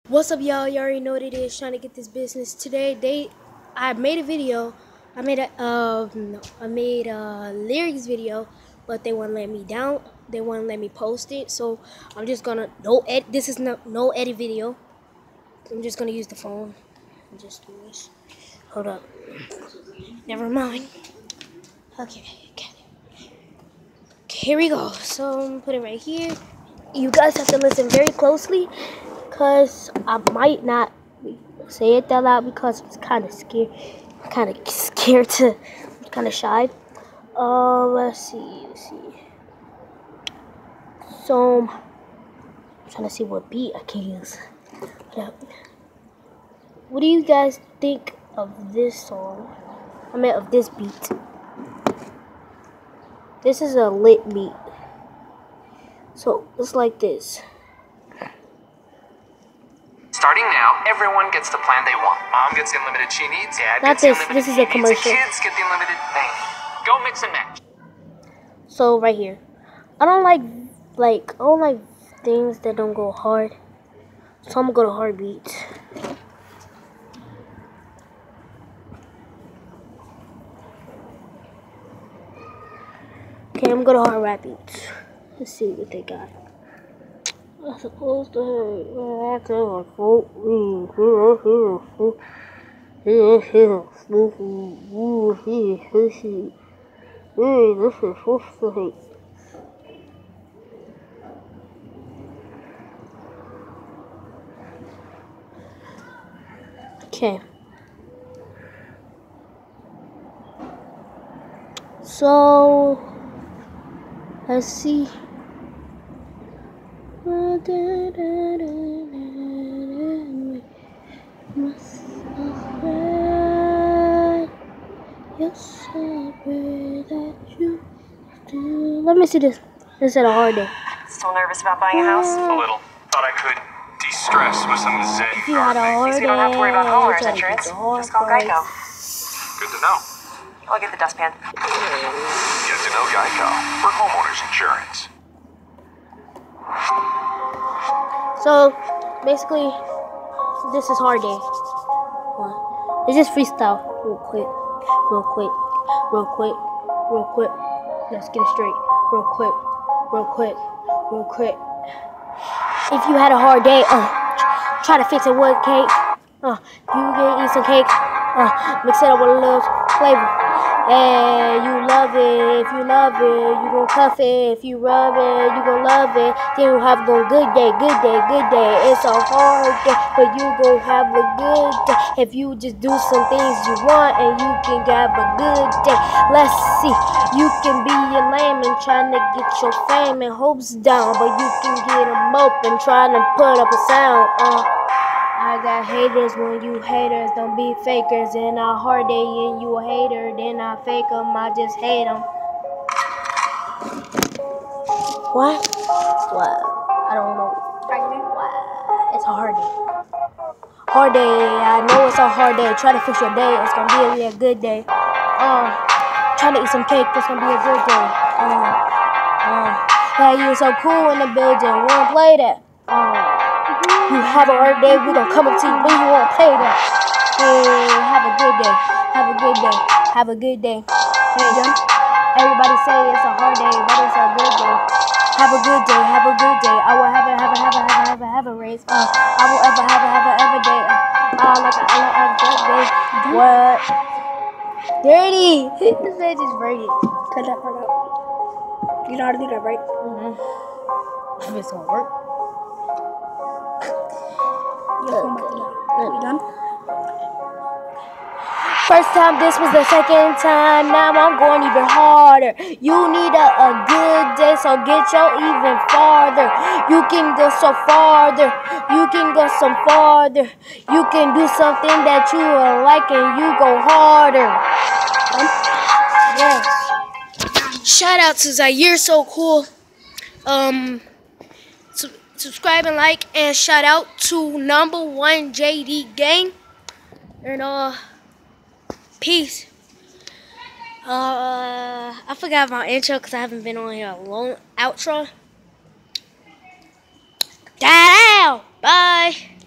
What's up, y'all? You already know what it is. Trying to get this business today. I made a video. I made a lyrics video, but they wouldn't let me down. They wouldn't let me post it. So I'm just gonna This is no edit video. I'm just gonna use the phone and just do this. Hold up. Never mind. Okay. Here we go. So I'm gonna put it right here. You guys have to listen very closly, because I might not say it that loud because I'm kind of scared. I'm kind of shy. Let's see. So I'm trying to see what beat I can use. What do you guys think of this song? Of this beat. This is a lit beat. So it's like this. Starting now, everyone gets the plan they want. Mom gets the unlimited she needs. Dad Not gets the this. unlimited This is a commercial. The kids get the unlimited they need. Go mix and match. So right here, I don't like things that don't go hard. So I'm gonna go to hard beats. Okay, I'm gonna go to hard rap beats. Let's see what they got. I'm supposed to Okay. So let's see. Let me see this. This is a hard day. Still nervous about buying a house? A little. Thought I could de-stress with some Zen If you had a hard day, You don't have to worry about homeowners try to insurance. get the hard Just call price. Geico. Good to know. I'll get the dustpan. Get to know Geico for homeowners insurance. So basically, this is hard day. It's just freestyle. Real quick. Let's get it straight. Real quick. If you had a hard day, try to fix it with cake. You can eat some cake. Mix it up with a little flavor. And you love it. If you love it, you gon' cuff it. If you rub it, you gon' love it. Then you have a good day. It's a hard day, but you gon' have a good day. If you just do some things you want, and you can have a good day. Let's see. You can be a lame and trying to get your fame and hopes down, but you can get them open trying to put up a sound. I got haters when you haters, don't be fakers. And a hard day and you a hater, then I fake them, I just hate them. What? I don't know. What? It's a hard day. Hard day, I know it's a hard day. Try to fix your day, it's gonna be a good day. Try to eat some cake, it's gonna be a good day. Yeah, you so cool in the building, we don't play that. You have a hard day, we gon' come up to you, but you won't play that. Hey, have a good day. Hey, everybody say it's a hard day, but it's a good day. Have a good day. I will have a race. I will ever day. Like a good day. What? Dirty. This page is dirty. Cut that part out. You know how to do that, right? If it's gonna work. You done? First time, this was the second time. Now I'm going even harder. You need a good day, so get your even farther. You can go so farther. You can go some farther. You can do something that you like and you go harder. Yes. Shout out to Zaire, so cool. Subscribe and like, and shout out to #1 JD Gang. And peace. I forgot my intro because I haven't been on here a long outro. Bye.